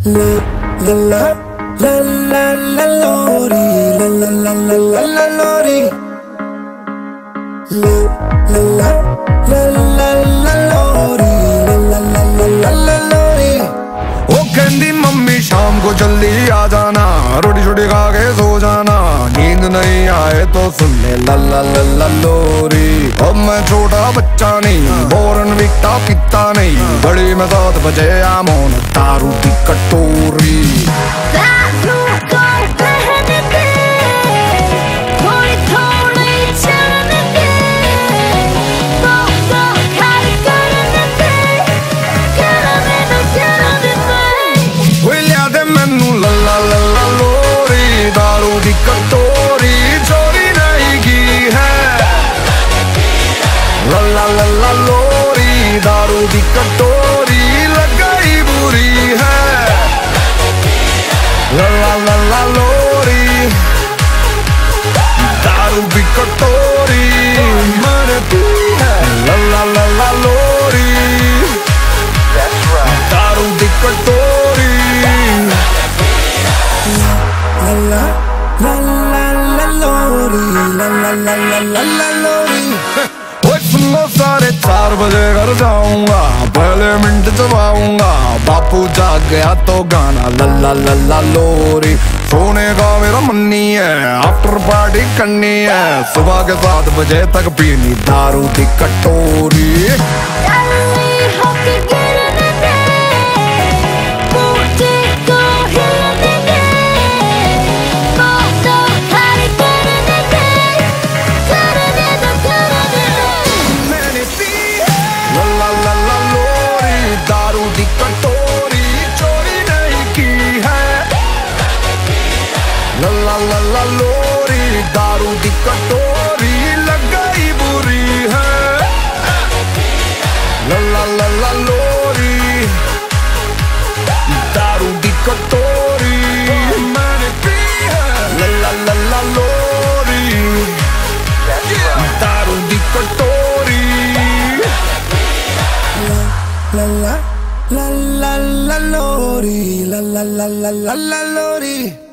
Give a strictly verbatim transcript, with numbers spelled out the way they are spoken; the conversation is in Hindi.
La la la la la la lori, la la la la la la lori. La la la la la la lori, la la la la la la lori. ओ कहती मम्मी शाम को जल्दी आ जाना, रोटी छोटी खा के सो जाना, नींद नहीं आए तो सुन ले ला ला ला ला लोरी। अब मैं छोटा बच्चा नहीं, बॉर्नवीटा पीता नहीं, बड़ी में सात बजे आमोन दारू की कटोरी। दारू दी कटोरी चोरी नहीं की है, ला ला ला ला लोरी। दारू दी कटोरी लगाई बुरी है, ला ला ला ला लोरी। दारू दी कटोरी मैंने पी है, ला ला ला ला लोरी। दारू दी कटोरी La la la la la lori, la la la la la la lori. ओए सुनो साढ़े चार बजे घर जाऊंगा, पहले मिनट चबाऊंगा, बापू जाग गया तो गाना ला ला ला ला लोरी। सोने का मेरा मन नहीं है, आफ्टर पार्टी करनी है, सुबह के सात बजे तक पीनी दारू दी कटोरी। दारू दी कटोरी चोरी नहीं की है, ला ला ला ला लोरी। दारू दी कटोरी लगाई बुरी है, ला ला ला ला लोरी। दारू दी कटोरी मैंने पी है, ला ला ला ला लोरी। दारू दी कटोरी La la la la la lori, la la la la la la lori.